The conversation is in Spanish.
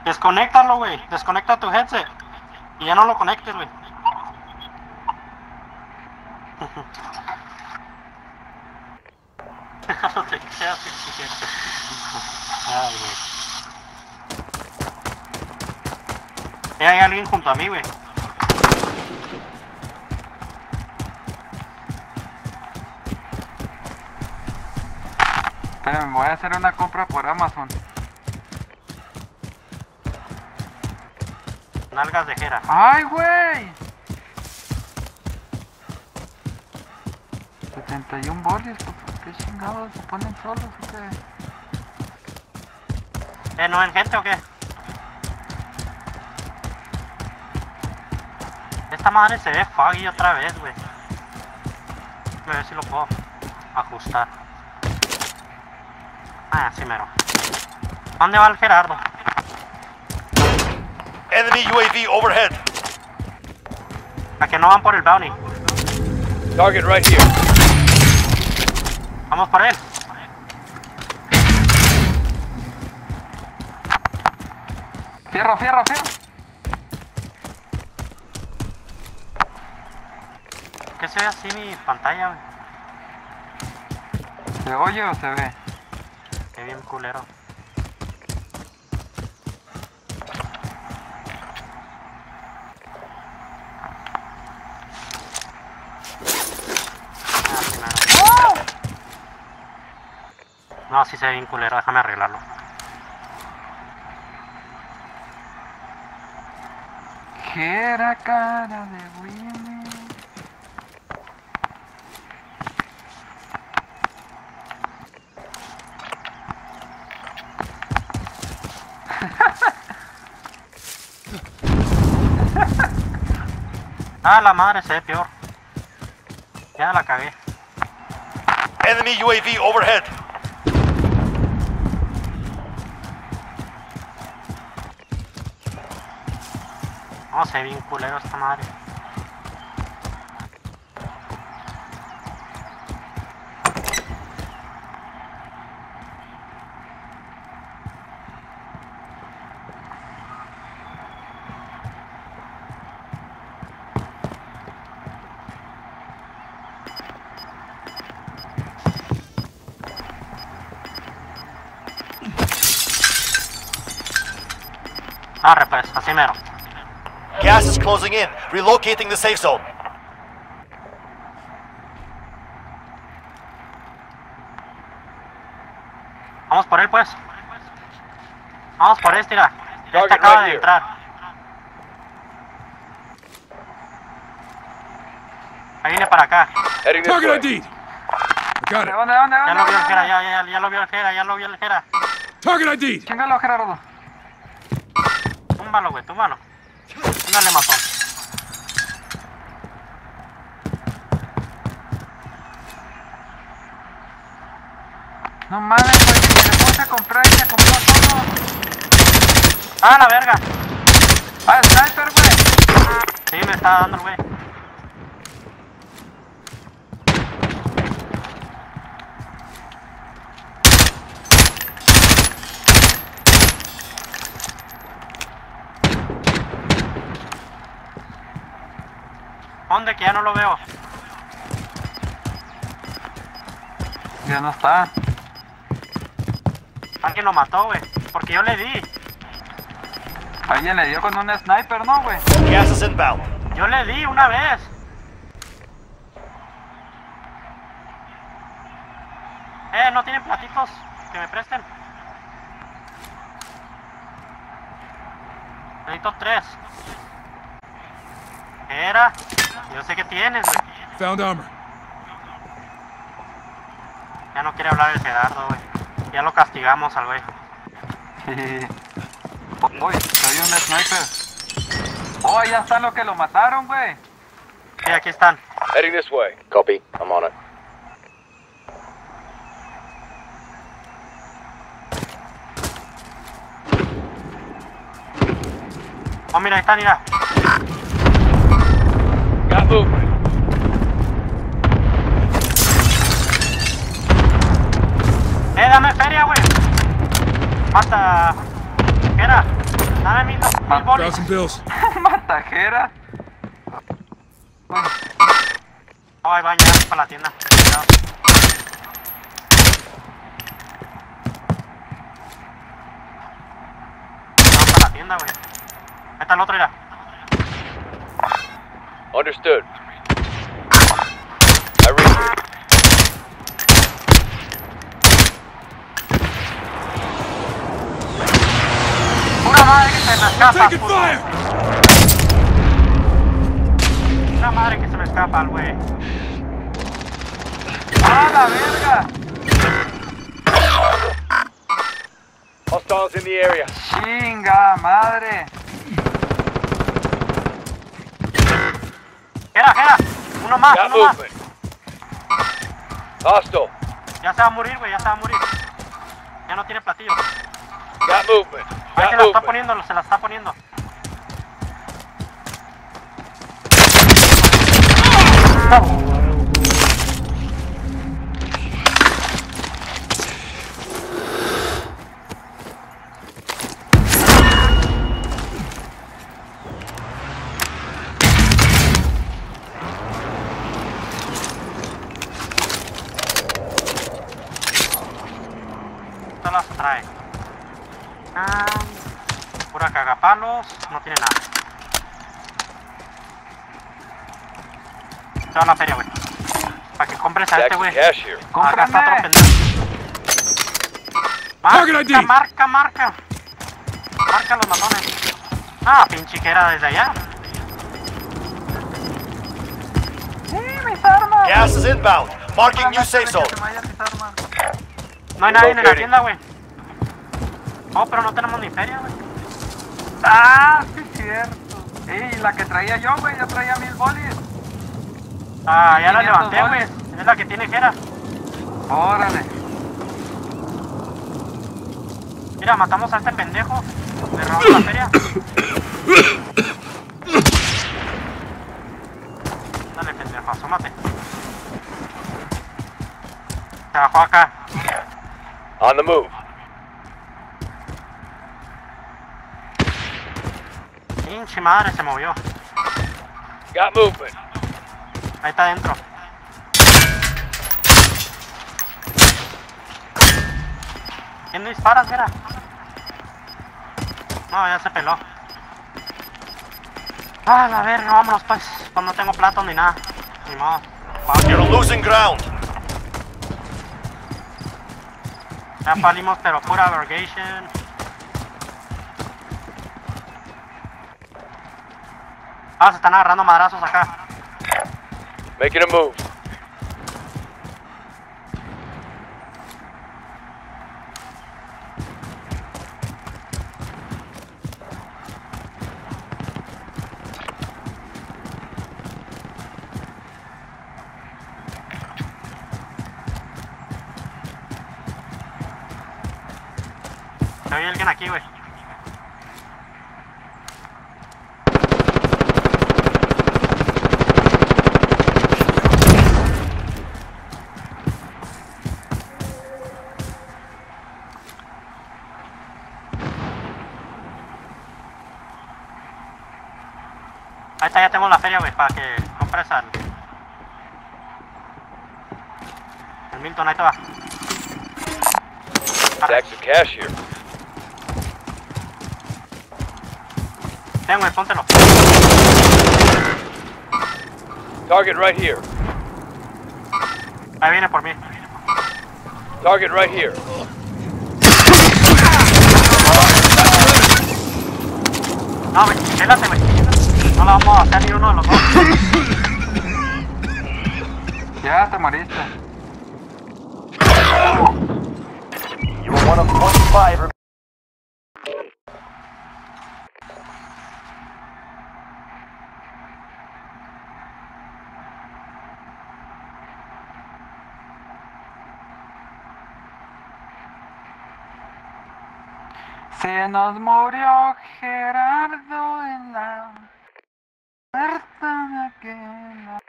Desconéctalo, güey. Desconecta tu headset. Y ya no lo conectes, güey. No te quedas exigiendo. Ay, güey. Hay alguien junto a mí, güey. Espérame, me voy a hacer una compra por Amazon. Nalgas de Jera. ¡Ay, güey! 71 bolis, ¿qué chingados? ¿Se ponen solos o qué? ¿No en gente o qué? Esta madre se ve foggy otra vez, güey. A ver si lo puedo ajustar. Ah, sí, mero. ¿Dónde va el Gerardo? Enemy UAV overhead. ¿A que no van por el bounty? Target right here. Vamos por él. ¡Fierro, fierro, fierro! ¿Qué se ve así mi pantalla, güey? ¿Se oye o se ve? Qué bien culero. Ah, sí, mero. No, sí se ve bien culero, déjame arreglarlo. ¿Qué era cara de Winnie? Ah, la madre se ve peor. Ya la cagué. Enemy UAV overhead. No, se ve bien culero esta madre. Arre pues, así mero. Gas is closing in. Relocating the safe zone. Vamos por él pues. Vamos por este, mira. Este Target acaba right de here. entrar. Ahí viene para acá. Heading this Target way. ID. Got it. ¿Dónde? Ya lo vio el Jera, ya lo vio el Jera, ya lo vio el Jera. Target ID. Chingalo, Gerardo. Túmbalo, güey, túmbalo. Túmbale, matón. No mames, güey, que le puse a comprar y se compró todo. ¡Ah, la verga! ¡Ah, sniper, güey! Sí, me está dando el güey. ¿Dónde? Que ya no lo veo. Ya no está. Alguien lo mató, güey. Porque yo le di. Alguien le dio con un sniper, ¿no, güey? Gas is inbound. Yo le di una vez. ¿No tienen platitos que me presten? Necesito 3. ¿Qué era? Yo sé que tienes, güey. Found armor. Ya no quiere hablar el Gerardo, güey. Ya lo castigamos al güey. Uy, soy un sniper. Oh, ya están los que lo mataron, güey. Sí, aquí están. Heading this way. Copy. I'm on it. Oh, mira, ahí están, mira. Got movement. Dame feria, güey. Mata. ¿Qué era? Dame mil bolis. Found some bills. Matajeras. Oh, ahí van ya para la tienda. Cuidado. Vamos para la tienda, güey. Ahí está el otro, mira. Understood. I read you. Una madre que se me escapa. Taking puto. fire! Una madre que se me escapa, güey. ¡Ah, la verga! Hostiles in the area. ¡Chinga madre! Era. Uno más, Got uno más. movement. Hostile. Ya se va a morir, güey, ya se va a morir. Ya no tiene platillo. Got movement. Ahí Got se la está movement. poniendo, se la está poniendo. Esto las trae. Pura cagapalos, no tiene nada. Se va a la feria, güey. Para que compres a este, Jackson güey. cash here. Acá está otro ¡Cómprame! pendejo. Target ID. Marca. Marca los matones. Ah, pinche que era desde allá. ¡Sí, mis armas! Gas is inbound. Marking new safe zone. Que se me vayan mis armas. No hay nadie en la Relocating. tienda, güey. Oh, pero no tenemos ni feria, güey. ¡Ah, sí es cierto! ¡Ey, la que traía yo, güey! Yo traía 1000 bolis. Ah, ya la 500 levanté, güey. bolis. Es la que tiene Jera. ¡Órale! Mira, matamos a este pendejo. Le robamos la feria. Dale, pendejo, asómate. Se bajó acá. On the move. Pinche madre, se movió. Got movement. Ahí está adentro. ¿Quién disparas, Jera? No, ya se peló. Ah, la verga, vámonos pues. Pues no tengo platos ni nada. Ni modo. You're losing ground. Ya palimos, pero pura abrogation. Ah, se están agarrando madrazos acá. Making a move. Se oye alguien aquí, güey. Ahí está, ya tengo la feria, güey, para que compres al... El Milton, ahí te va. Jackson cash here. Ten, güey, póntelo. Target right here. Ahí viene por mí. Target right here. No, güey, pélate, güey. No la vamos a hacer ni uno de los dos. Ya te moriste. You were one of 25. Se nos murió Gerardo en la puerta de aquel